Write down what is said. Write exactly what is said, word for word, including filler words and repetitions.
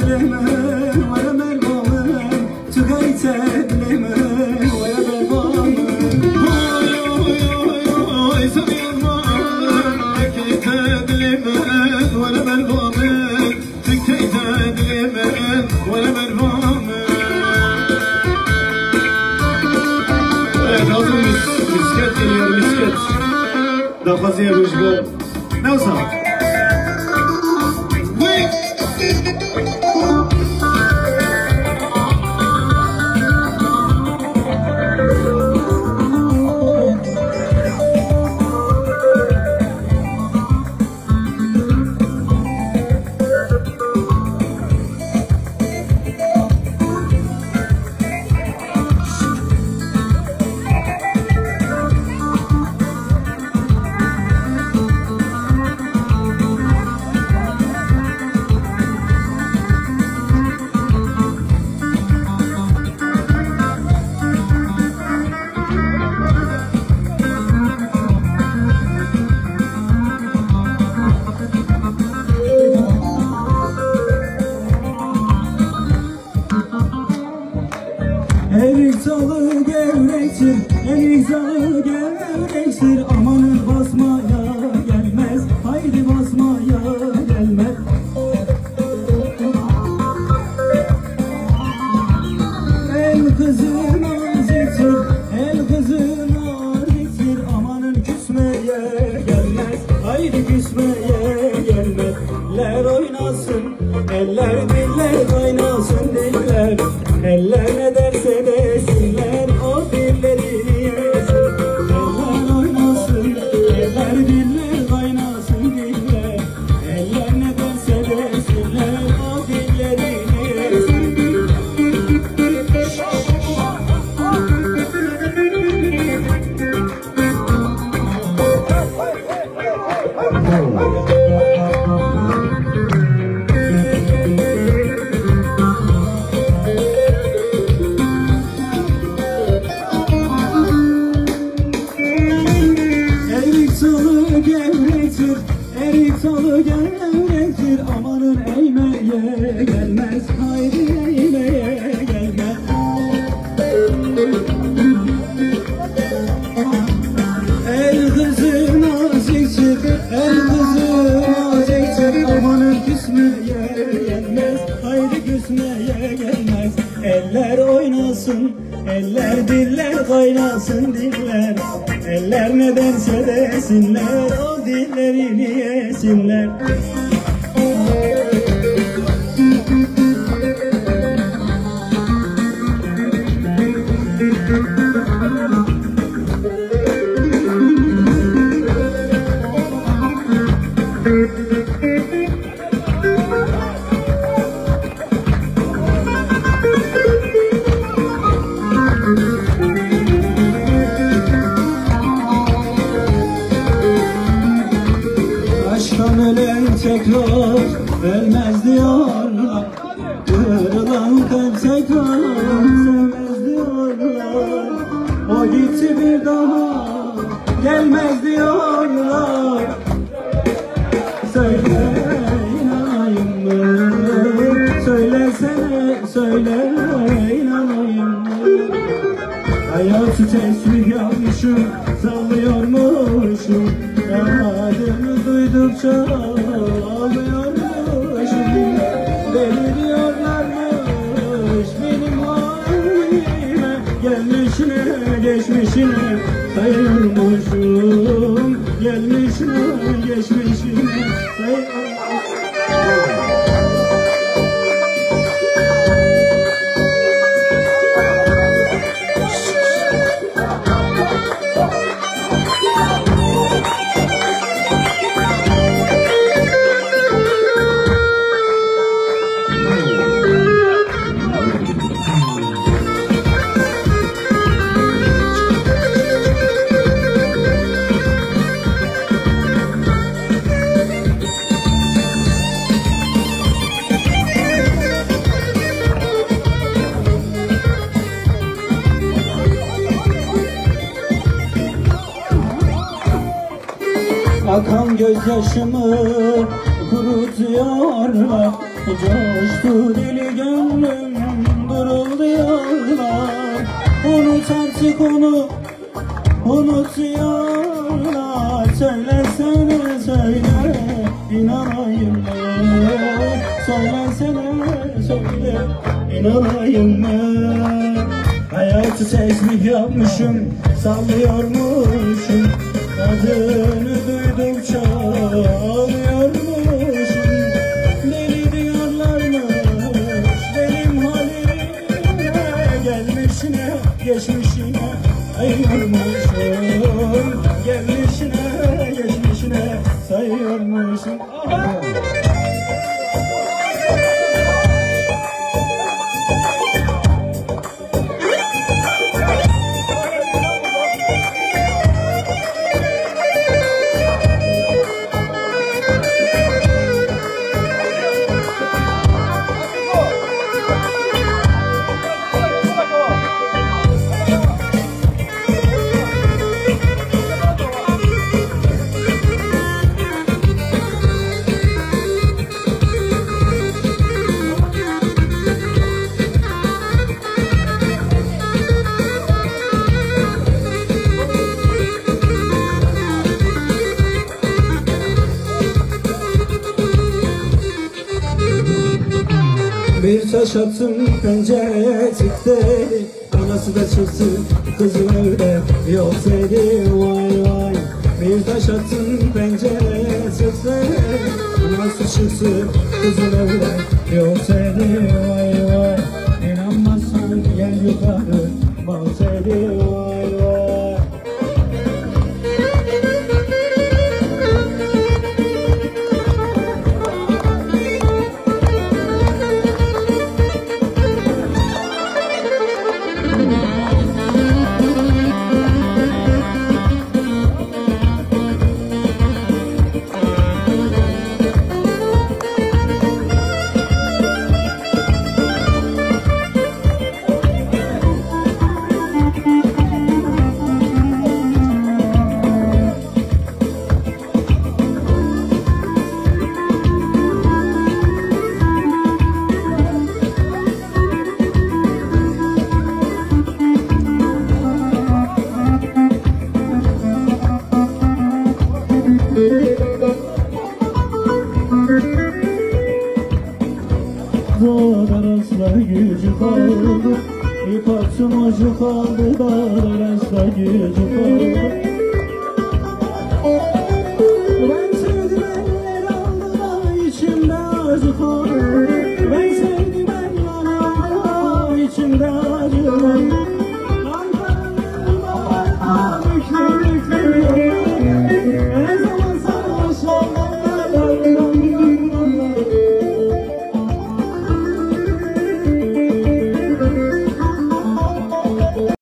تدلمه ولا مرغمه تغي تدلمه ولا مرغمه هاي هاي هاي سمي الله تكي تدلمه ولا مرغمه تكي تدلمه ولا مرغمه. Evet, hazır mıyız? Misket geliyor, misket. Daha fazla yapıyoruz bu. Ne olsa? Erik dalı gevrektir, erik dalı gevrektir. Amanın basmaya gelmez, haydi basmaya gelmez. El kızı naziktir, el kızı naziktir. Amanın küsmeye gelmez, haydi küsmeye gelmez. Eller oynasın, eller diller oynasın diller. Eller ne derse desinler, o dillerini yesin. Eller oynasın, eller diller kaynasın diller. Eller ne derse desinler, o dillerini yesin. Erik dalı gevrektir, amanın eğmeye gelmez, haydi eğmeye gelmez. El kızı naziktir, el kızı naziktir. Amanın küsmeye gelmez, haydi küsmeye gelmez. Eller oynasın, eller diller kaynasın diller. Eller ne derse desinler, o dillerini yesinler. Aşktan ölen tekrar ölmez diyorlar. Kırılan kalp tekrar sevmez diyorlar. O gitti bir daha gelmez diyorlar. Söyle inanayım mı? Söylesene, söyle inanayım mı? Hayatı tesbih yapmışım, sallıyormuşum. Adını duydukça ağlıyormuşum. Deliriyorlarmış benim halime. Gelmişine geçmişine sayıyormuşum. Gelmişine geçmişine sayıyormuşum. Akan gözyaşımı kurutuyorlar. Coştu deli gönlüm, duruldu yollar. Unut artık onu, unutuyorlar. Söylesene söyle, inanayım mı? Söylesene söyle, inanayım mı? Hayatı tesbih yapmışım, sallıyormuşum. Adını duydukça ağlıyormuşum. Deli diyorlarmış benim halime, gelmişine geçmişine sayıyormuşum. Gelmişine geçmişine sayıyormuşum. Aha! Bir taş attım pencereye çıktı, anası da çıktı kızım evde yok dedi, vay vay. Bir taş attım pencereye çıktı, anası çıktı kızım evde yok dedi, vay vay. İnanmazsan gel yukarı bak dedi, vay vay. Dağlar asla gücü kaldı, ip attım ucu kaldı. Dağlar asla gücü kaldı. Ben sevdim eller aldı da içimde acı kaldı. Ben sevdim eller aldı da içimde acı kaldı.